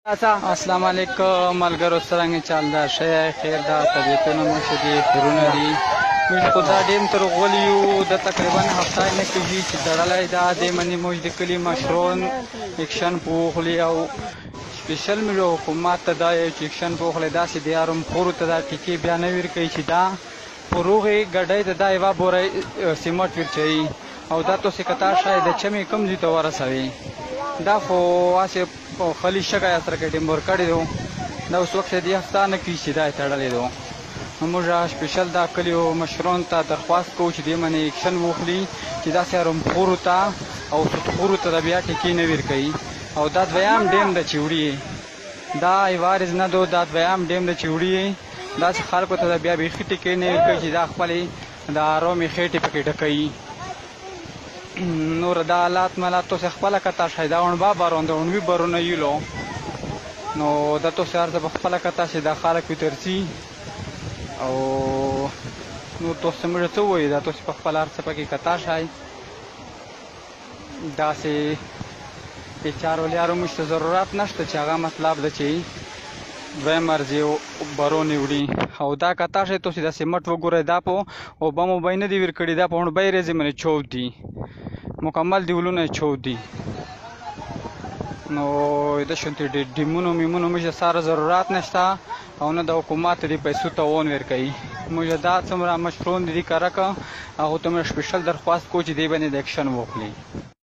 अस्सलाम वालेकुम मलगरो څرنګه چال دا شی خیر دا طبیعتونه مو شدي خیرونه دي موږ خو دا ډیم تر غولیو د تقریبا هفته نه کېږي چې تړلی دا د منې موږ د کلي مشرون اکشن پوخلي او سپیشل موږ حکومت ته دا یو چې اکشن پوخلی داسې د یارم خورو ته دا ټیکې بیا نه ورکوي چې دا په روغې ګډۍ ته دا یوه بوره سیمټ ورچوي او دا تاسې کتا شاید د چمې کوم ځای ته ورسوي دا خو هسې په خالي شګه یې سره ډیمبر کړی دی دا اوس وخت دې هفته نه کېږي چې دا یې تړلی دی نو موږ سپیشل دا کلیو مشرانو ته درخواست کوو چې دې باندې اکشن واخلي چې داسې رمخورو ته او سودخورو ته بیا ټیکې نه ورکوي او دا دویم ډیم د چې وړي دا عوارض نه دو دا دویم ډیم د چې وړي داسې خلکو ته بیا بیخي ټیکې نه ورکوي چې دا خپلې د آرامې خېټې پکې ډکوي نور دا حالات مالات تاسې خپله کتا شئ دا اونبا بارون د اونوي بارونه یلو نو دا تاسې هر څه په خپله کتا شئ دا خلک وترسي او نور تاسې موږ څه ووایو دا تاسې په خپله هر څه پکې کتا شئ داسې بیچارو لیارو موږ ته ضرورت نشته چې هغه مطلب ده چې دویم ارضي بارونې وړي او دا کتا شئ تاسې دا سیمټ وګورئ دا په اوبه موبه نه دي ورکړي دا په اونبۍ ریزې باندې چوک دي مکمل دیولونه چوک دي نو د شونتې ډیمونو میمونو موږ سره ضرورت نشته او نه د حکومت دې پیسو ته ون ورکوي موږ دا څومره مشرون دي کاره که هغو ته موږ سپیشل درخواست کوو چې دې باندې د اکشن واخلي